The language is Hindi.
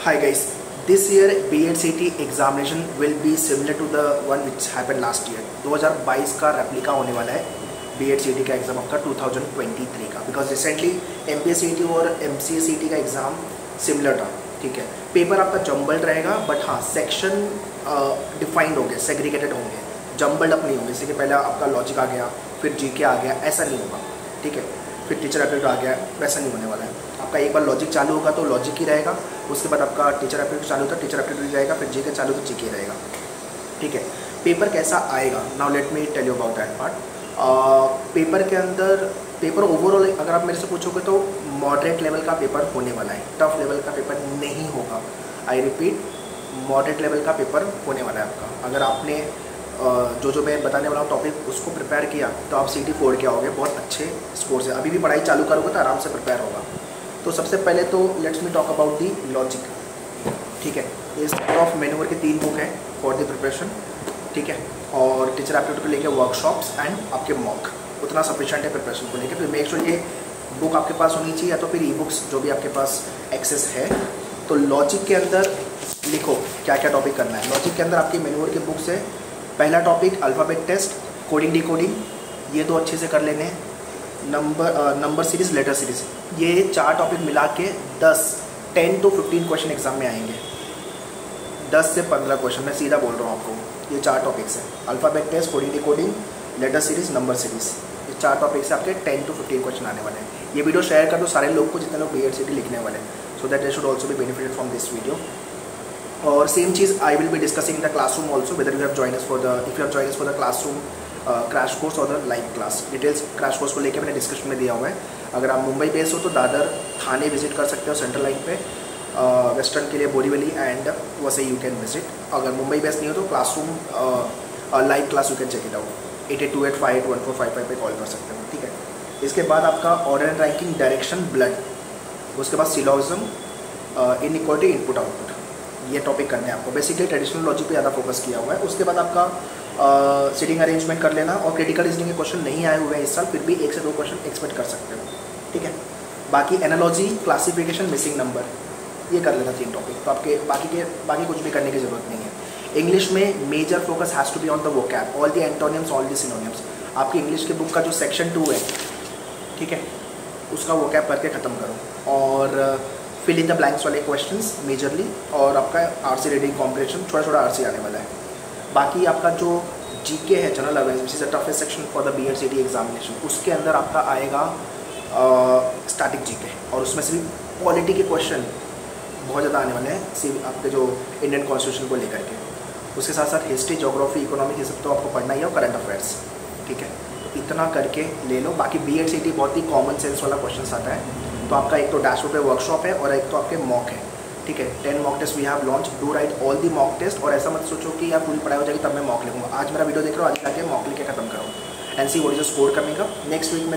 Hi guys, this year B.Ed CET examination will be similar to the one which happened last year. 2022 का रेप्लिका होने वाला है B.Ed CET का एग्ज़ाम आपका 2023 का, बिकॉज रिसेंटली MPS CET और MCA CET का एग्ज़ाम सिमिलर था. ठीक है, पेपर आपका जम्बल्ड रहेगा, बट हाँ सेक्शन डिफाइंड होंगे, सेग्रीगेटेड होंगे, जम्बल्ड अप नहीं होंगे. जैसे कि पहले आपका लॉजिक आ गया, फिर जीके आ गया, ऐसा नहीं होगा. ठीक है, फिर टीचर एप्टीट्यूड आ गया, वैसा नहीं होने वाला है. आपका एक बार लॉजिक चालू होगा तो लॉजिक ही रहेगा, उसके बाद आपका टीचर एप्टीट्यूड चालू होता है, टीचर एप्टीट्यूड रहेगा, फिर जीके चालू तो जीके रहेगा. ठीक है, पेपर कैसा आएगा, now let me tell you about that part. Paper के अंदर पेपर ओवरऑल अगर आप मेरे से पूछोगे तो मॉडरेट लेवल का पेपर होने वाला है, टफ लेवल का पेपर नहीं होगा. आई रिपीट, मॉडरेट लेवल का पेपर होने वाला है आपका. अगर आपने जो मैं बताने वाला हूँ टॉपिक उसको प्रिपेयर किया तो आप सीटी फोड़ के आओगे बहुत अच्छे स्कोर से. अभी भी पढ़ाई चालू करोगे तो आराम से प्रिपेयर होगा. तो सबसे पहले तो let's me talk about the logic. ठीक है, ये सेट ऑफ मैन्यूवर के 3 बुक हैं फॉर द प्रिपरेशन. ठीक है, और टीचर एप्टीट्यूड को लेकर वर्कशॉप्स एंड आपके मॉक, उतना सफिशिएंट है प्रिपरेशन को लेकर. तो मेक श्योर ये बुक आपके पास होनी चाहिए, या तो फिर ई बुक्स जो भी आपके पास एक्सेस है. तो लॉजिक के अंदर लिखो क्या क्या टॉपिक करना है. लॉजिक के अंदर आपकी मैन्यूवर की बुक से पहला topic alphabet test, coding decoding, ये 2 अच्छे से कर लेने. नंबर सीरीज़, लेटर सीरीज़, ये 4 टॉपिक मिला के 10 to 15 क्वेश्चन एग्जाम में आएंगे. 10 से 15 क्वेश्चन, मैं सीधा बोल रहा हूँ आपको. ये 4 टॉपिक्स हैं, alphabet test, coding decoding, letter series, number series. ये 4 टॉपिक से आपके 10 to 15 क्वेश्चन आने वाले हैं. ये वीडियो शेयर कर दो सारे लोग को जितने लोग B.Ed CET लिखने वाले हैं, so that they should also be benefited from this video. और सेम चीज़ I will be discussing the classroom also, whether you have join us for the, if you have join us for the classroom crash course और the live class. Details crash course को लेकर मैंने डिस्क्रिप्शन में दिया हुआ है. अगर आप मुंबई बेस्ड हो तो दादर थाने विजिट कर सकते हो सेंट्रल लाइन पे, वेस्टर्न के लिए बोरीवली एंड वैसे यू कैन विजिट. अगर मुंबई बेस्ड नहीं हो तो classroom live class you can check it out. 8828814555 पे कॉल कर सकते हो. ठीक है, इसके बाद आपका order and ranking, direction, blood, उसके बाद सिलोजिज्म, इनइक्वालिटी, इनपुट आउटपुट, ये टॉपिक करने हैं आपको. बेसिकली ट्रेडिशनल लॉजिक पे ज़्यादा फोकस किया हुआ है. उसके बाद आपका सीटिंग अरेंजमेंट कर लेना. और क्रिटिकल रीजनिंग के क्वेश्चन नहीं आए हुए हैं इस साल, फिर भी 1 से 2 क्वेश्चन एक्सपेक्ट कर सकते हो. ठीक है, बाकी एनालॉजी, क्लासिफिकेशन, मिसिंग नंबर, ये कर लेना 3 टॉपिक. तो आपके बाकी कुछ भी करने की ज़रूरत नहीं है. इंग्लिश में major focus has to be on the vocab, all the antonyms, all the synonyms. आपकी इंग्लिश के बुक का जो सेक्शन 2 है, ठीक है, उसका वोकैब करके ख़त्म करो. और फिल इन द ब्लैंक्स वाले क्वेश्चंस मेजरली, और आपका आरसी रीडिंग कॉम्प्रिहेंशन, छोटा आरसी आने वाला है. बाकी आपका जो जीके है, general awareness, which is the toughest section for the B.Ed CET examination, उसके अंदर आपका आएगा स्टैटिक जीके, और उसमें से भी पॉलिटी के क्वेश्चन बहुत ज़्यादा आने वाले हैं आपके जो इंडियन कॉन्स्टिट्यूशन को लेकर के. उसके साथ साथ हिस्ट्री, जोग्राफी, इकोनॉमिक, ये सब तो आपको पढ़ना ही है, और करंट अफेयर्स. ठीक है, तो इतना करके ले लो. बाकी B.Ed CET बहुत ही कॉमन सेंस वाला क्वेश्चन आता है. तो आपका एक तो डैशबोर्ड पे वर्कशॉप है, और एक तो आपके मॉक है. ठीक है, 10 mock test we have launch. Do write all the mock test, और ऐसा मत सोचो कि यार पूरी पढ़ाई हो जाएगी तब मैं मॉक लिखूंगा. आज मेरा वीडियो देख रहा हूँ, आज जाके मॉक लिख के खत्म करो and see what is the score करने का. नेक्स्ट वीक में